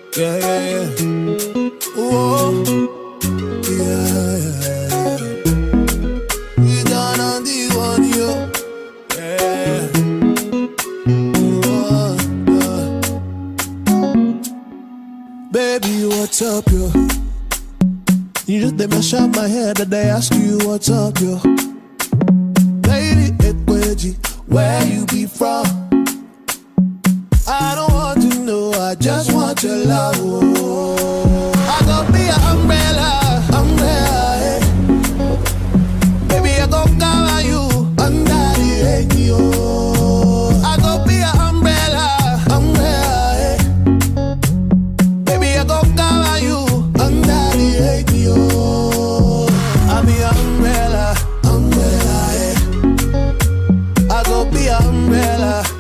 Yeah, yeah, yeah. Whoa. Yeah, yeah. You done on the one, yo. Yeah. Baby, what's up, yo? You just they mash up my head that they ask you what's up, yo. Lady Ekweji, where you be from? I don't want to know, I just want your love. Oh. I gon' be an umbrella, umbrella, hey. Baby, I gon' cover you under the AC, oh. I gon' be an umbrella, umbrella, hey. Baby, I gon' cover you under the AC, oh. I be an umbrella, umbrella, hey. I gon' be an umbrella.